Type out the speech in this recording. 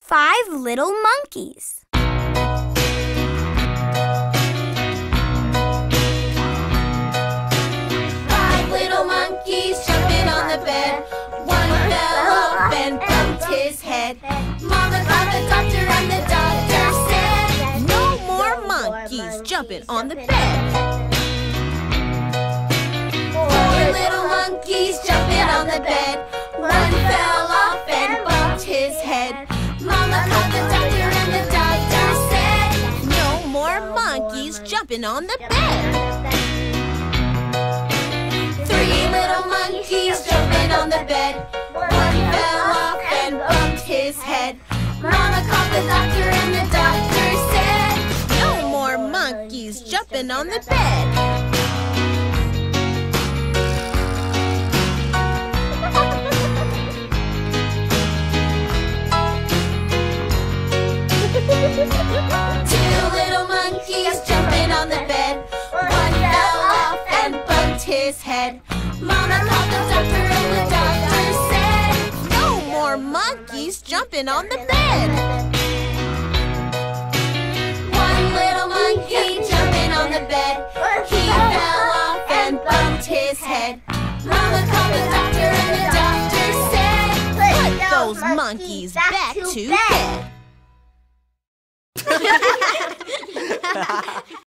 5 little monkeys. 5 little monkeys jumping on the bed. One fell off and bumped his head. Mama called the doctor and the doctor said, "No more monkeys jumping on the bed." 4 little monkeys jumping on the bed. One fell off and bumped his head. Mama called the doctor and the doctor said, "No more monkeys jumping on the bed." 3 little monkeys jumping on the bed. One fell off and bumped his head. Mama called the doctor and the doctor said, "No more monkeys jumping on the bed." 2 little monkeys jumping on the bed. One fell off and bumped his head. Mama called the doctor and the doctor said, "No more monkeys jumping on the bed." 1 little monkey jumping on the bed. He fell off and bumped his head. Mama called the doctor and the doctor said, "Put those monkeys back to bed."